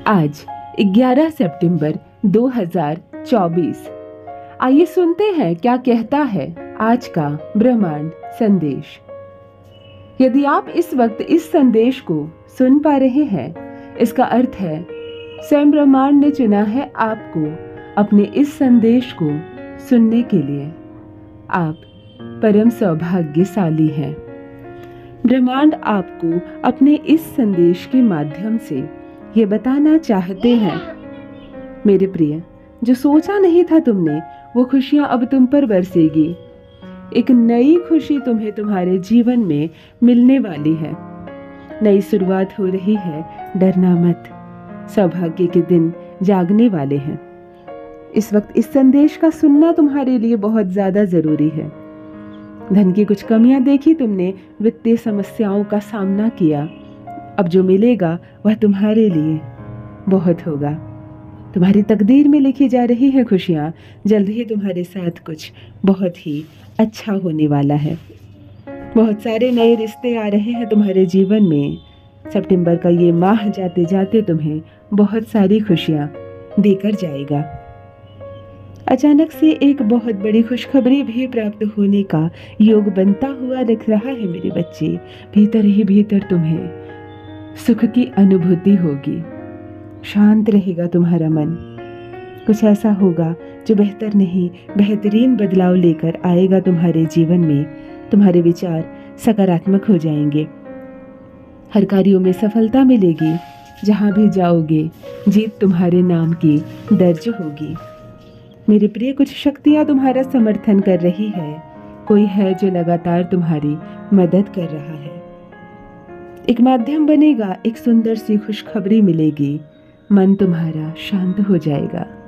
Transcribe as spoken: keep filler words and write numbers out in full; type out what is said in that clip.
आज ग्यारह सितंबर दो हज़ार चौबीस। आइए सुनते हैं क्या कहता है आज का ब्रह्मांड संदेश। यदि आप इस वक्त इस संदेश को सुन पा रहे हैं, इसका अर्थ है स्वयं ब्रह्मांड ने चुना है आपको अपने इस संदेश को सुनने के लिए। आप परम सौभाग्यशाली हैं। ब्रह्मांड आपको अपने इस संदेश के माध्यम से ये बताना चाहते हैं, मेरे प्रिय, जो सोचा नहीं था तुमने वो खुशियां अब तुम पर बरसेगी। एक नई खुशी तुम्हें तुम्हारे जीवन में मिलने वाली है। नई शुरुआत हो रही है, डरना मत। सौभाग्य के दिन जागने वाले हैं। इस वक्त इस संदेश का सुनना तुम्हारे लिए बहुत ज्यादा जरूरी है। धन की कुछ कमियां देखी तुमने, वित्तीय समस्याओं का सामना किया। अब जो मिलेगा वह तुम्हारे लिए बहुत होगा। तुम्हारी तकदीर में लिखी जा रही है खुशियां। जल्द ही तुम्हारे साथ कुछ बहुत ही अच्छा होने वाला है। बहुत सारे नए रिश्ते आ रहे हैं तुम्हारे जीवन में। सितंबर का ये माह जाते जाते तुम्हें बहुत सारी खुशियां देकर जाएगा। अचानक से एक बहुत बड़ी खुशखबरी भी प्राप्त होने का योग बनता हुआ दिख रहा है मेरे बच्चे। भीतर ही भीतर तुम्हें सुख की अनुभूति होगी। शांत रहेगा तुम्हारा मन। कुछ ऐसा होगा जो बेहतर नहीं, बेहतरीन बदलाव लेकर आएगा तुम्हारे जीवन में। तुम्हारे विचार सकारात्मक हो जाएंगे। हर कार्यों में सफलता मिलेगी। जहां भी जाओगे जीत तुम्हारे नाम की दर्ज होगी। मेरे प्रिय, कुछ शक्तियां तुम्हारा समर्थन कर रही है। कोई है जो लगातार तुम्हारी मदद कर रहा है। एक माध्यम बनेगा, एक सुंदर सी खुशखबरी मिलेगी। मन तुम्हारा शांत हो जाएगा।